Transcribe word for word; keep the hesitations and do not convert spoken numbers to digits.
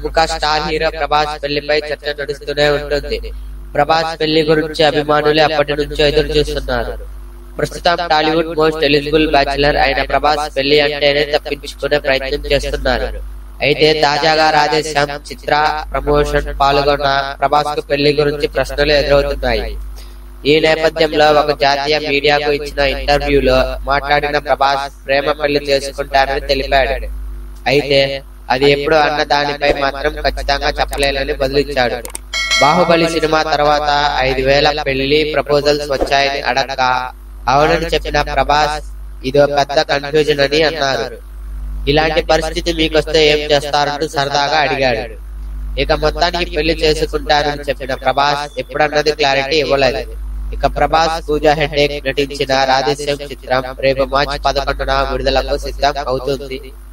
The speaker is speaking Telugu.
ప్రముఖ స్టార్ హీరో ప్రభాస్ పెళ్లిపై చర్చ నడుస్తూనే ఉంటుంది. ప్రభాస్ పెళ్లి గురించి అభిమానులు అప్పటి నుంచో ఎదురు చూస్తున్నారు. ప్రస్తుతం టాలీవుడ్ మోస్ట్ ఎలిజిబుల్ బ్యాచిలర్ అయిన ప్రభాస్ పెళ్లి అంటేనే తప్పించుకునే ప్రయత్నం చేస్తున్నారు. అయితే తాజాగా రాధేశ్యామ్ చిత్ర ప్రమోషన్ పాల్గొన్న ప్రభాస్ కు పెళ్లి గురించి ప్రశ్నలు ఎదురవుతున్నాయి. ఈ నేపథ్యంలో ఒక జాతీయ మీడియాకు ఇచ్చిన ఇంటర్వ్యూలో మాట్లాడిన ప్రభాస్ ప్రేమ పెళ్లి చేసుకుంటానని తెలిపాడు. అయితే అది ఎప్పుడు అన్న దానిపై మాత్రం ఖచ్చితంగా చెప్పలేనని బదులిచ్చాడు. బాహుబలి సినిమా తర్వాత ఐదు వేల పెళ్లి ప్రపోజల్స్ వచ్చాయని అడక్క అవునని చెప్పిన ప్రభాస్ ఇదో పెద్ద కన్ఫ్యూజన్ అని అన్నారు. ఇలాంటి పరిస్థితి మీకొస్తే ఏం చేస్తారంటూ సరదాగా అడిగాడు. ఇక మొత్తానికి పెళ్లి చేసుకుంటారని చెప్పిన ప్రభాస్ ఎప్పుడన్నది క్లారిటీ ఇవ్వలేదు. ఇక ప్రభాస్ పూజా హెగ్డే నటించిన రాధేశ్యామ్ చిత్రం రేపు మార్చి పదకొండున విడుదలకు సిద్ధం అవుతుంది.